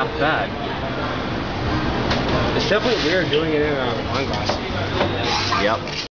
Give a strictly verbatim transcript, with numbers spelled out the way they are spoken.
not bad. It's definitely weird doing it in a wine glass. Yep.